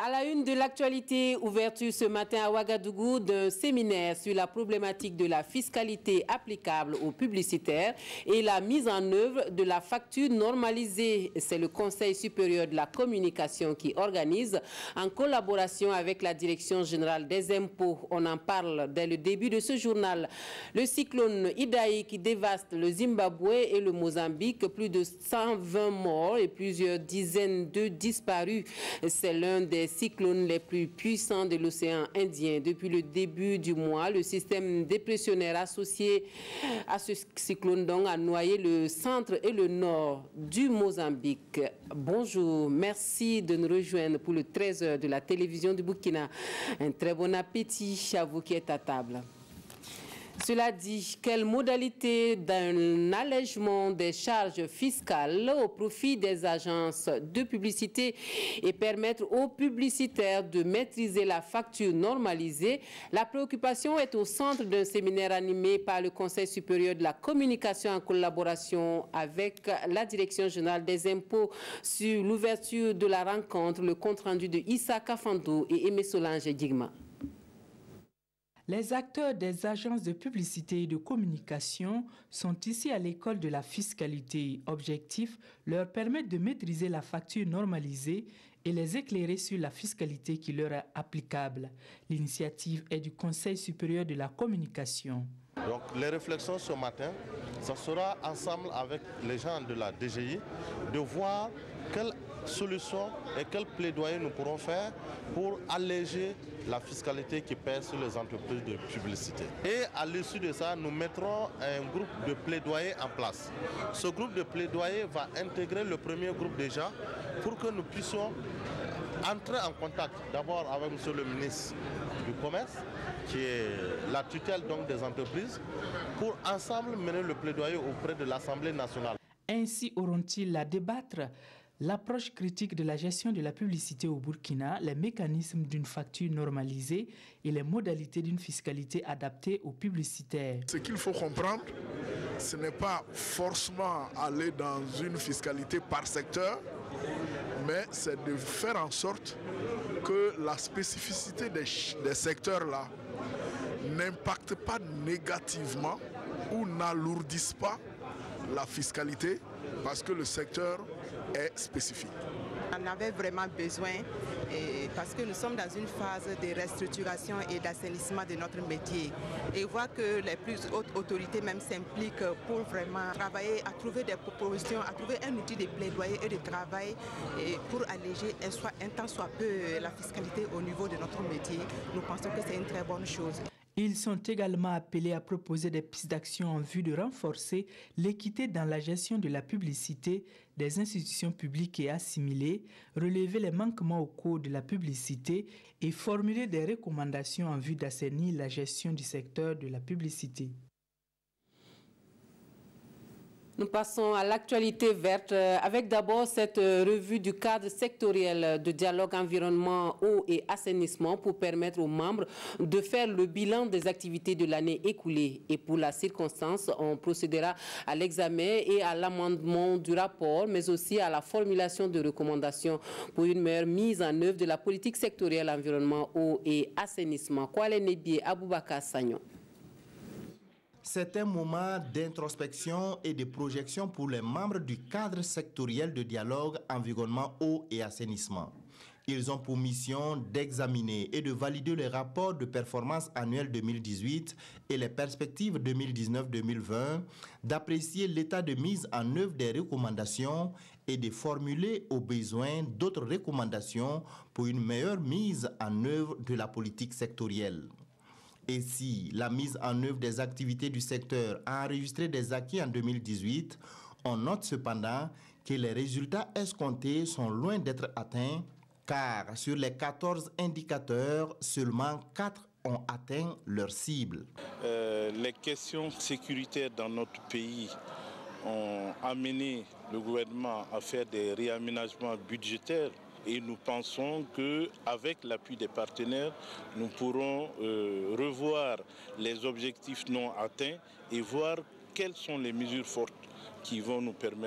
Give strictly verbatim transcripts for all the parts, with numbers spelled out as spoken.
À la une de l'actualité, ouverture ce matin à Ouagadougou d'un séminaire sur la problématique de la fiscalité applicable aux publicitaires et la mise en œuvre de la facture normalisée. C'est le Conseil supérieur de la communication qui organise en collaboration avec la Direction générale des impôts. On en parle dès le début de ce journal. Le cyclone Idai qui dévaste le Zimbabwe et le Mozambique, plus de cent vingt morts et plusieurs dizaines de disparus. C'est l'un des cyclones les plus puissants de l'océan Indien. Depuis le début du mois, le système dépressionnaire associé à ce cyclone donc a noyé le centre et le nord du Mozambique. Bonjour, merci de nous rejoindre pour le treize heures de la télévision du Burkina. Un très bon appétit à vous qui êtes à table. Cela dit, quelle modalité d'un allègement des charges fiscales au profit des agences de publicité et permettre aux publicitaires de maîtriser la facture normalisée? La préoccupation est au centre d'un séminaire animé par le Conseil supérieur de la communication en collaboration avec la Direction générale des impôts. Sur l'ouverture de la rencontre, le compte-rendu de Issa Kafando et Aimé Solange Digma. Les acteurs des agences de publicité et de communication sont ici à l'école de la fiscalité. Objectif, leur permettre de maîtriser la facture normalisée et les éclairer sur la fiscalité qui leur est applicable. L'initiative est du Conseil supérieur de la communication. Donc les réflexions ce matin, ça sera ensemble avec les gens de la D G I de voir quelles solutions et quel plaidoyer nous pourrons faire pour alléger la fiscalité qui pèse sur les entreprises de publicité. Et à l'issue de ça, nous mettrons un groupe de plaidoyer en place. Ce groupe de plaidoyer va intégrer le premier groupe déjà pour que nous puissions entrer en contact d'abord avec monsieur le ministre du Commerce, qui est la tutelle donc des entreprises, pour ensemble mener le plaidoyer auprès de l'Assemblée nationale. Ainsi auront-ils à débattre l'approche critique de la gestion de la publicité au Burkina, les mécanismes d'une facture normalisée et les modalités d'une fiscalité adaptée aux publicitaires. Ce qu'il faut comprendre, ce n'est pas forcément aller dans une fiscalité par secteur, mais c'est de faire en sorte que la spécificité des, des secteurs-là n'impacte pas négativement ou n'alourdisse pas la fiscalité parce que le secteur est spécifique. On avait vraiment besoin, et parce que nous sommes dans une phase de restructuration et d'assainissement de notre métier. Et voir que les plus hautes autorités même s'impliquent pour vraiment travailler à trouver des propositions, à trouver un outil de plaidoyer et de travail et pour alléger un, soit, un tant soit peu la fiscalité au niveau de notre métier. Nous pensons que c'est une très bonne chose. Ils sont également appelés à proposer des pistes d'action en vue de renforcer l'équité dans la gestion de la publicité des institutions publiques et assimilées, relever les manquements au cours de la publicité et formuler des recommandations en vue d'assainir la gestion du secteur de la publicité. Nous passons à l'actualité verte avec d'abord cette revue du cadre sectoriel de dialogue environnement, eau et assainissement pour permettre aux membres de faire le bilan des activités de l'année écoulée. Et pour la circonstance, on procédera à l'examen et à l'amendement du rapport, mais aussi à la formulation de recommandations pour une meilleure mise en œuvre de la politique sectorielle environnement, eau et assainissement. Kwale Nebié, Aboubakar Sagnon. C'est un moment d'introspection et de projection pour les membres du cadre sectoriel de dialogue environnement, eau et assainissement. Ils ont pour mission d'examiner et de valider les rapports de performance annuelle deux mille dix-huit et les perspectives deux mille dix-neuf deux mille vingt, d'apprécier l'état de mise en œuvre des recommandations et de formuler au besoin d'autres recommandations pour une meilleure mise en œuvre de la politique sectorielle. Et si la mise en œuvre des activités du secteur a enregistré des acquis en deux mille dix-huit, on note cependant que les résultats escomptés sont loin d'être atteints, car sur les quatorze indicateurs, seulement quatre ont atteint leur cible. Euh, les questions sécuritaires dans notre pays ont amené le gouvernement à faire des réaménagements budgétaires. Et nous pensons qu'avec l'appui des partenaires, nous pourrons euh, revoir les objectifs non atteints et voir quelles sont les mesures fortes qui vont nous permettre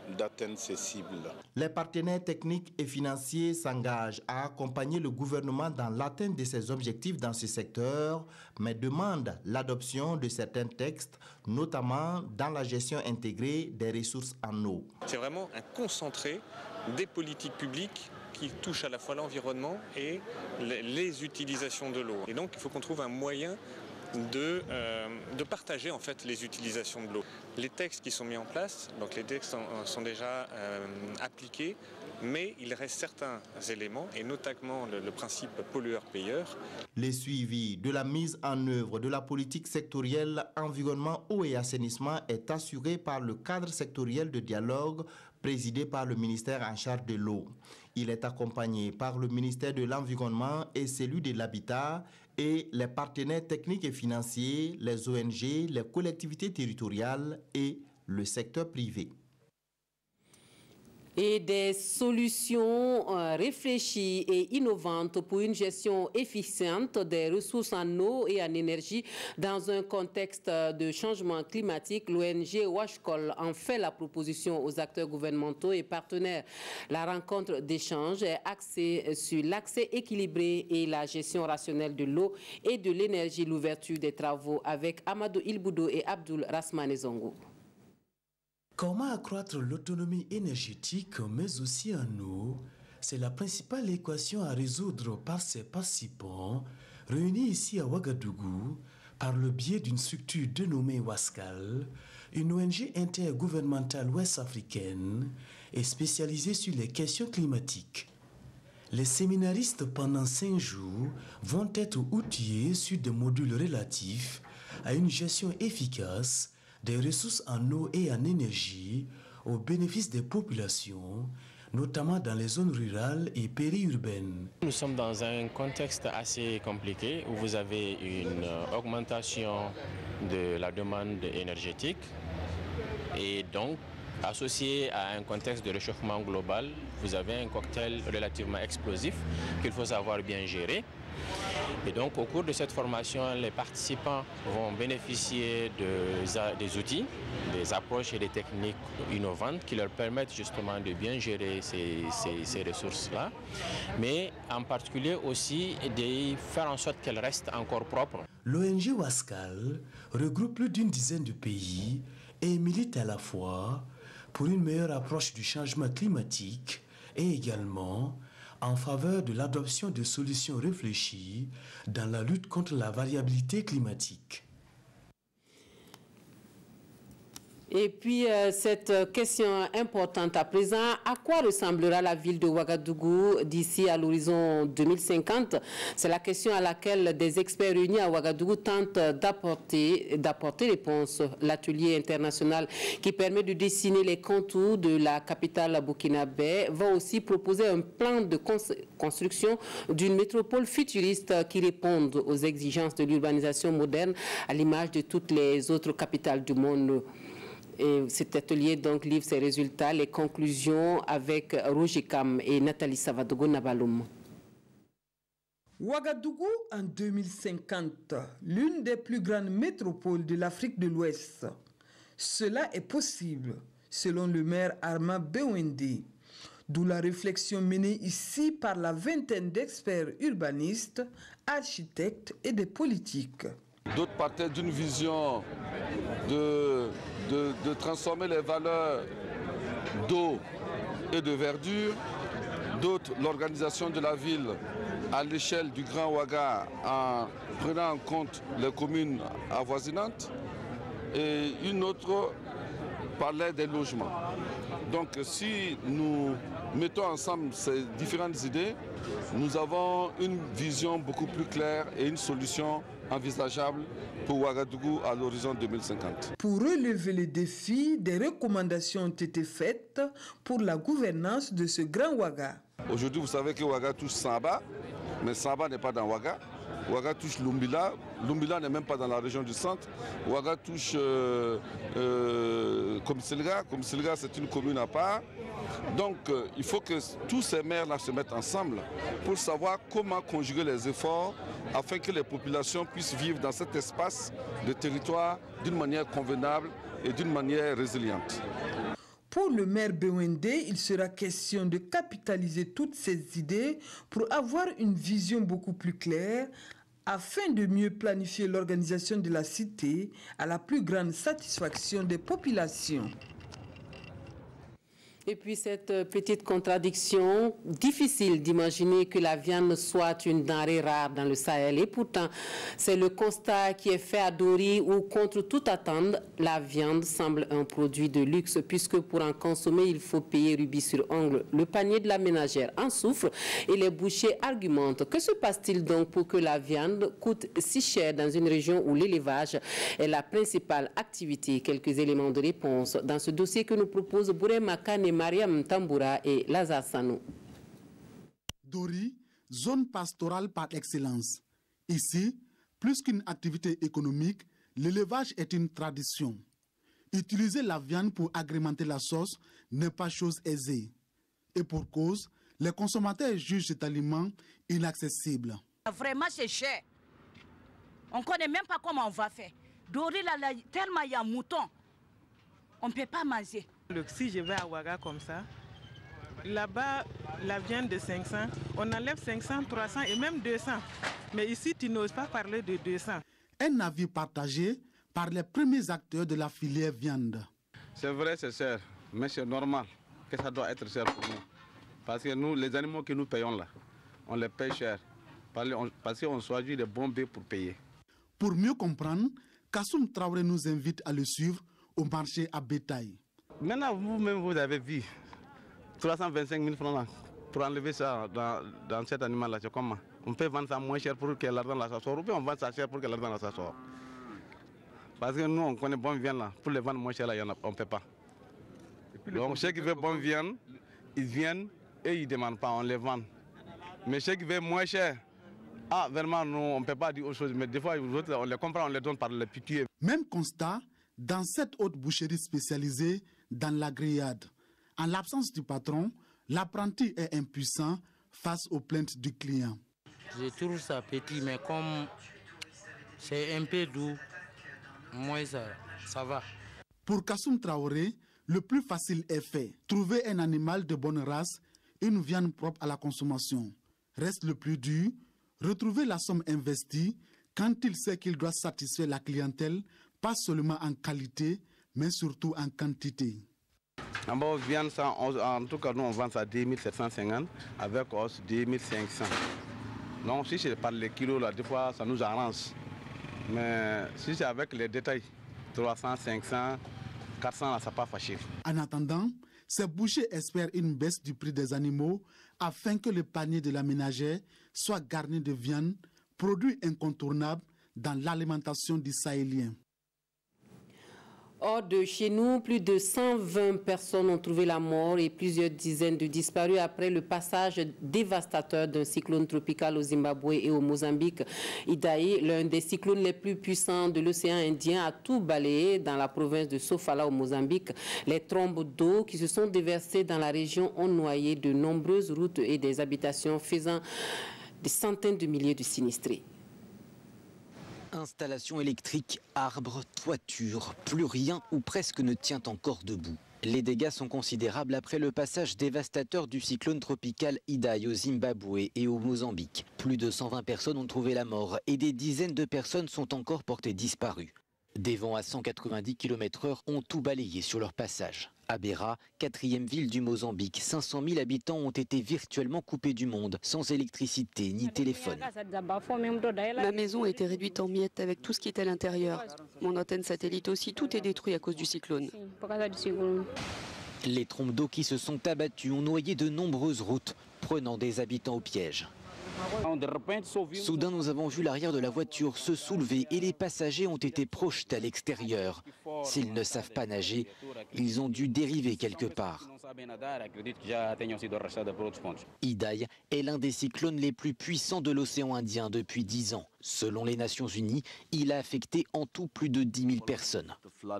d'atteindre ces cibles. Les partenaires techniques et financiers s'engagent à accompagner le gouvernement dans l'atteinte de ses objectifs dans ce secteur, mais demandent l'adoption de certains textes, notamment dans la gestion intégrée des ressources en eau. C'est vraiment un concentré des politiques publiques qui touchent à la fois l'environnement et les, les utilisations de l'eau. Et donc il faut qu'on trouve un moyen de, euh, de partager en fait les utilisations de l'eau. Les textes qui sont mis en place, donc les textes sont, sont déjà euh, appliqués, mais il reste certains éléments, et notamment le, le principe pollueur-payeur. Le suivi de la mise en œuvre de la politique sectorielle environnement, eau et assainissement est assuré par le cadre sectoriel de dialogue présidé par le ministère en charge de l'eau. Il est accompagné par le ministère de l'Environnement et celui de l'Habitat et les partenaires techniques et financiers, les O N G, les collectivités territoriales et le secteur privé. Et des solutions euh, réfléchies et innovantes pour une gestion efficiente des ressources en eau et en énergie dans un contexte de changement climatique. L'O N G Washcol en fait la proposition aux acteurs gouvernementaux et partenaires. La rencontre d'échange est axée sur l'accès équilibré et la gestion rationnelle de l'eau et de l'énergie. L'ouverture des travaux avec Amadou Ilboudo et Abdoul Rasmane Zongo. Comment accroître l'autonomie énergétique, mais aussi en eau, c'est la principale équation à résoudre par ces participants réunis ici à Ouagadougou par le biais d'une structure dénommée Wascal, une O N G intergouvernementale ouest-africaine et spécialisée sur les questions climatiques. Les séminaristes pendant cinq jours vont être outillés sur des modules relatifs à une gestion efficace des ressources en eau et en énergie au bénéfice des populations, notamment dans les zones rurales et périurbaines. Nous sommes dans un contexte assez compliqué où vous avez une augmentation de la demande énergétique et donc associé à un contexte de réchauffement global, vous avez un cocktail relativement explosif qu'il faut savoir bien gérer. Et donc, au cours de cette formation, les participants vont bénéficier de, des outils, des approches et des techniques innovantes qui leur permettent justement de bien gérer ces, ces, ces ressources-là, mais en particulier aussi de faire en sorte qu'elles restent encore propres. L'O N G Wascal regroupe plus d'une dizaine de pays et milite à la fois pour une meilleure approche du changement climatique et également en faveur de l'adoption de solutions réfléchies dans la lutte contre la variabilité climatique. Et puis, euh, cette question importante à présent, à quoi ressemblera la ville de Ouagadougou d'ici à l'horizon deux mille cinquante? C'est la question à laquelle des experts réunis à Ouagadougou tentent d'apporter d'apporter réponse. L'atelier international qui permet de dessiner les contours de la capitale burkinabé va aussi proposer un plan de construction d'une métropole futuriste qui réponde aux exigences de l'urbanisation moderne à l'image de toutes les autres capitales du monde. Et cet atelier donc livre ses résultats, les conclusions avec Roger Kam et Nathalie Savadogo Nabaloum. Ouagadougou en deux mille cinquante, l'une des plus grandes métropoles de l'Afrique de l'Ouest. Cela est possible, selon le maire Arma Bewende. D'où la réflexion menée ici par la vingtaine d'experts urbanistes, architectes et des politiques. D'autres partaient d'une vision de, de, de transformer les valeurs d'eau et de verdure. D'autres, l'organisation de la ville à l'échelle du Grand Ouaga en prenant en compte les communes avoisinantes. Et une autre parlait des logements. Donc si nous mettons ensemble ces différentes idées, nous avons une vision beaucoup plus claire et une solution envisageable pour Ouagadougou à l'horizon deux mille cinquante. Pour relever les défis, des recommandations ont été faites pour la gouvernance de ce grand Ouaga. Aujourd'hui, vous savez que Ouaga touche Samba, mais Samba n'est pas dans Ouaga. Ouaga touche Lumbila. Lumbila n'est même pas dans la région du centre. Ouaga touche euh, euh, Komisilga. Komisilga, c'est une commune à part. Donc, euh, il faut que tous ces maires-là se mettent ensemble pour savoir comment conjuguer les efforts afin que les populations puissent vivre dans cet espace de territoire d'une manière convenable et d'une manière résiliente. Pour le maire Bewende, il sera question de capitaliser toutes ces idées pour avoir une vision beaucoup plus claire afin de mieux planifier l'organisation de la cité à la plus grande satisfaction des populations. Et puis cette petite contradiction, difficile d'imaginer que la viande soit une denrée rare dans le Sahel. Et pourtant, c'est le constat qui est fait à Dori où, contre toute attente, la viande semble un produit de luxe puisque pour en consommer, il faut payer rubis sur ongle. Le panier de la ménagère en souffre et les bouchers argumentent. Que se passe-t-il donc pour que la viande coûte si cher dans une région où l'élevage est la principale activité? Quelques éléments de réponse dans ce dossier que nous propose Bourema Kane, Mariam Tamboura et Lazare Sanou. Dori, zone pastorale par excellence. Ici, plus qu'une activité économique, l'élevage est une tradition. Utiliser la viande pour agrémenter la sauce n'est pas chose aisée. Et pour cause, les consommateurs jugent cet aliment inaccessible. Vraiment, c'est cher. On ne connaît même pas comment on va faire. Dori, là, là, tellement il y a mouton, on ne peut pas manger. Si je vais à Ouaga comme ça, là-bas, la viande de cinq cents, on enlève cinq cents, trois cents et même deux cents. Mais ici, tu n'oses pas parler de deux cents. Un avis partagé par les premiers acteurs de la filière viande. C'est vrai, c'est cher, mais c'est normal que ça doit être cher pour nous. Parce que nous, les animaux que nous payons là, on les paye cher. Parce qu'on choisit les bons baies pour payer. Pour mieux comprendre, Kassoum Traoré nous invite à le suivre au marché à bétail. Maintenant, vous-même, vous avez vu trois cent vingt-cinq mille francs là, pour enlever ça dans, dans cet animal-là. C'est comment? On peut vendre ça moins cher pour que l'argent là sorte, ou bien on vend ça cher pour que l'argent là sorte. Parce que nous, on connaît bonne viande là. Pour les vendre moins cher, là, on ne peut pas. Donc, ceux qui veulent bonne viande, ils viennent et ils ne demandent pas, on les vend. Mais ceux qui veulent moins cher, ah, vraiment, nous, on ne peut pas dire autre chose. Mais des fois, on les comprend, on les donne par les piqûres. Même constat dans cette haute boucherie spécialisée dans la grillade. En l'absence du patron, l'apprenti est impuissant face aux plaintes du client. Je trouve ça petit, mais comme c'est un peu doux, moi ça, ça va. Pour Kassoum Traoré, le plus facile est fait. Trouver un animal de bonne race, une viande propre à la consommation. Reste le plus dur, retrouver la somme investie quand il sait qu'il doit satisfaire la clientèle, pas seulement en qualité, mais surtout en quantité. En bas, viande, ça, en tout cas, nous, on vend ça à deux mille sept cent cinquante avec os deux mille cinq cents. Donc, si c'est par les kilos, là, des fois, ça nous arrange. Mais si c'est avec les détails, trois cents, cinq cents, quatre cents, là, ça n'a pas fâché. En attendant, ces bouchers espèrent une baisse du prix des animaux afin que le panier de la ménagère soit garni de viande, produit incontournable dans l'alimentation des Sahéliens. Hors de chez nous, plus de cent vingt personnes ont trouvé la mort et plusieurs dizaines de disparus après le passage dévastateur d'un cyclone tropical au Zimbabwe et au Mozambique. Idai, l'un des cyclones les plus puissants de l'océan Indien, a tout balayé dans la province de Sofala au Mozambique. Les trombes d'eau qui se sont déversées dans la région ont noyé de nombreuses routes et des habitations, faisant des centaines de milliers de sinistrés. Installations électriques, arbres, toitures, plus rien ou presque ne tient encore debout. Les dégâts sont considérables après le passage dévastateur du cyclone tropical Idai au Zimbabwe et au Mozambique. Plus de cent vingt personnes ont trouvé la mort et des dizaines de personnes sont encore portées disparues. Des vents à cent quatre-vingt-dix kilomètres heure ont tout balayé sur leur passage. À Beira, quatrième ville du Mozambique, cinq cent mille habitants ont été virtuellement coupés du monde, sans électricité ni téléphone. Ma maison a été réduite en miettes avec tout ce qui était à l'intérieur. Mon antenne satellite aussi, tout est détruit à cause du cyclone. Les trombes d'eau qui se sont abattues ont noyé de nombreuses routes, prenant des habitants au piège. Soudain, nous avons vu l'arrière de la voiture se soulever et les passagers ont été projetés à l'extérieur. S'ils ne savent pas nager, ils ont dû dériver quelque part. Idai est l'un des cyclones les plus puissants de l'océan Indien depuis dix ans. Selon les Nations Unies, il a affecté en tout plus de dix mille personnes.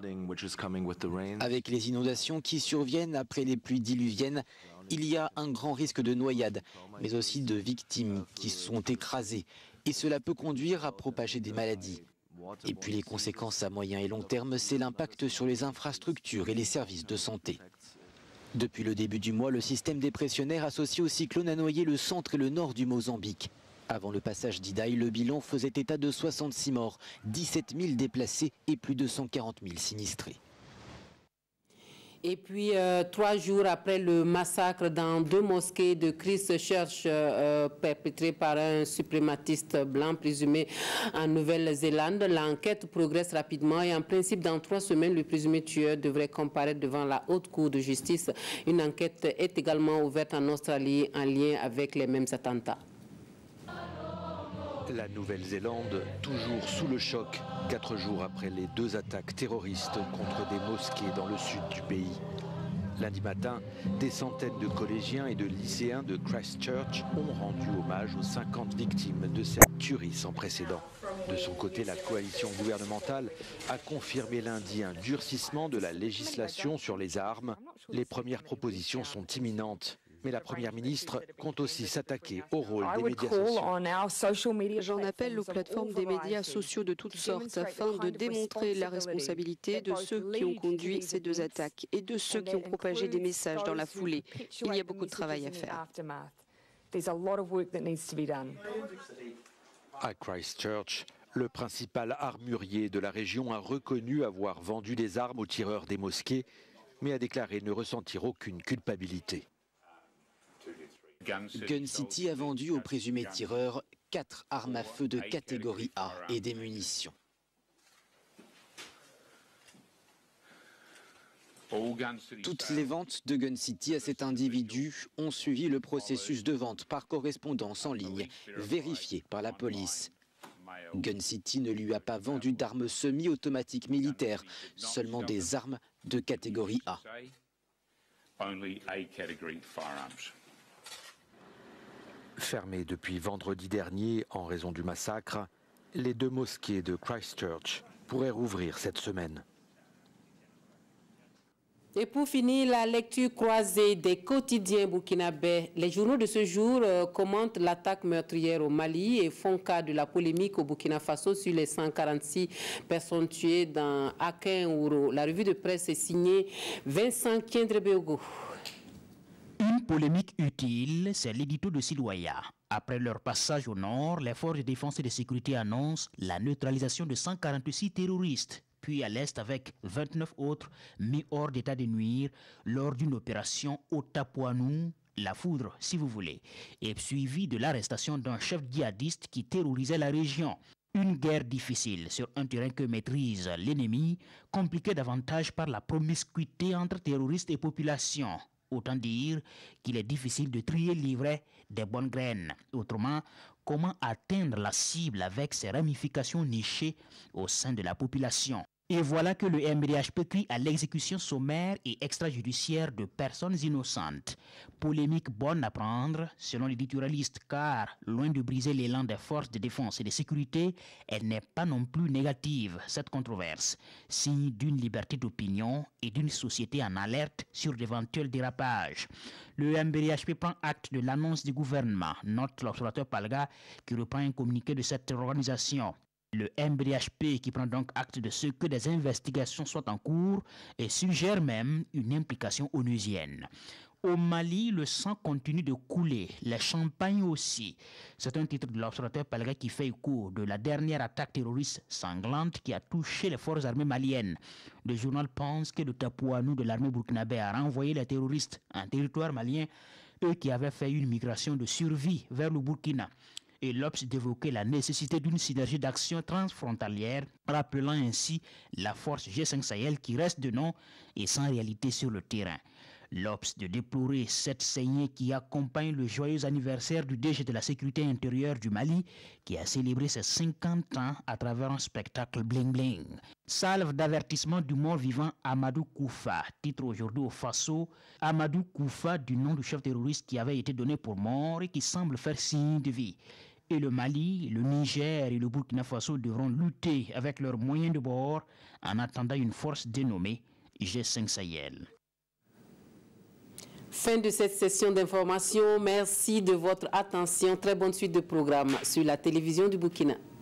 Avec les inondations qui surviennent après les pluies diluviennes, il y a un grand risque de noyade, mais aussi de victimes qui sont écrasées. Et cela peut conduire à propager des maladies. Et puis les conséquences à moyen et long terme, c'est l'impact sur les infrastructures et les services de santé. Depuis le début du mois, le système dépressionnaire associé au cyclone a noyé le centre et le nord du Mozambique. Avant le passage d'Idaï, le bilan faisait état de soixante-six morts, dix-sept mille déplacés et plus de cent quarante mille sinistrés. Et puis, euh, trois jours après le massacre dans deux mosquées de Christchurch euh, perpétré par un suprématiste blanc présumé en Nouvelle-Zélande, l'enquête progresse rapidement et en principe, dans trois semaines, le présumé tueur devrait comparaître devant la Haute Cour de justice. Une enquête est également ouverte en Australie en lien avec les mêmes attentats. La Nouvelle-Zélande, toujours sous le choc, quatre jours après les deux attaques terroristes contre des mosquées dans le sud du pays. Lundi matin, des centaines de collégiens et de lycéens de Christchurch ont rendu hommage aux cinquante victimes de cette tuerie sans précédent. De son côté, la coalition gouvernementale a confirmé lundi un durcissement de la législation sur les armes. Les premières propositions sont imminentes. Mais la Première ministre compte aussi s'attaquer au rôle des médias sociaux. J'en appelle aux plateformes des médias sociaux de toutes sortes afin de démontrer la responsabilité de ceux qui ont conduit ces deux attaques et de ceux qui ont propagé des messages dans la foulée. Il y a beaucoup de travail à faire. À Christchurch, le principal armurier de la région a reconnu avoir vendu des armes aux tireurs des mosquées, mais a déclaré ne ressentir aucune culpabilité. Gun City a vendu aux présumés tireurs quatre armes à feu de catégorie A et des munitions. Toutes les ventes de Gun City à cet individu ont suivi le processus de vente par correspondance en ligne, vérifié par la police. Gun City ne lui a pas vendu d'armes semi-automatiques militaires, seulement des armes de catégorie A. Fermées depuis vendredi dernier en raison du massacre, les deux mosquées de Christchurch pourraient rouvrir cette semaine. Et pour finir, la lecture croisée des quotidiens burkinabés. Les journaux de ce jour euh, commentent l'attaque meurtrière au Mali et font cas de la polémique au Burkina Faso sur les cent quarante-six personnes tuées dans Akin-Ouro. La revue de presse est signée Vincent Kiendrebeogo. Une polémique utile, c'est l'édito de Siloya. Après leur passage au nord, les forces de défense et de sécurité annoncent la neutralisation de cent quarante-six terroristes, puis à l'est avec vingt-neuf autres mis hors d'état de nuire lors d'une opération au Tapuanou, la foudre si vous voulez, et suivi de l'arrestation d'un chef djihadiste qui terrorisait la région. Une guerre difficile sur un terrain que maîtrise l'ennemi, compliquée davantage par la promiscuité entre terroristes et population. Autant dire qu'il est difficile de trier l'ivraie des bonnes graines. Autrement, comment atteindre la cible avec ses ramifications nichées au sein de la population? Et voilà que le M D H P crie à l'exécution sommaire et extrajudiciaire de personnes innocentes. Polémique bonne à prendre, selon l'éditorialiste, car, loin de briser l'élan des forces de défense et de sécurité, elle n'est pas non plus négative, cette controverse, signe d'une liberté d'opinion et d'une société en alerte sur d'éventuels dérapages. Le M D H P prend acte de l'annonce du gouvernement, note l'observateur Palga, qui reprend un communiqué de cette organisation. Le M D H P qui prend donc acte de ce que des investigations soient en cours et suggère même une implication onusienne. Au Mali, le sang continue de couler, les champagnes aussi. C'est un titre de l'observateur Palga qui fait écho de la dernière attaque terroriste sanglante qui a touché les forces armées maliennes. Le journal pense que le Tapuanou de l'armée burkinabé a renvoyé les terroristes en territoire malien, eux qui avaient fait une migration de survie vers le Burkina. Et l'Obs d'évoquer la nécessité d'une synergie d'action transfrontalière, rappelant ainsi la force G cinq Sahel qui reste de nom et sans réalité sur le terrain. L'Obs de déplorer cette saignée qui accompagne le joyeux anniversaire du D G de la sécurité intérieure du Mali, qui a célébré ses cinquante ans à travers un spectacle bling-bling. Salve d'avertissement du mort-vivant Amadou Koufa, titre aujourd'hui au Faso. Amadou Koufa, du nom du chef terroriste qui avait été donné pour mort et qui semble faire signe de vie. Et le Mali, le Niger et le Burkina Faso devront lutter avec leurs moyens de bord en attendant une force dénommée G cinq Sahel. Fin de cette session d'information. Merci de votre attention. Très bonne suite de programme sur la télévision du Burkina.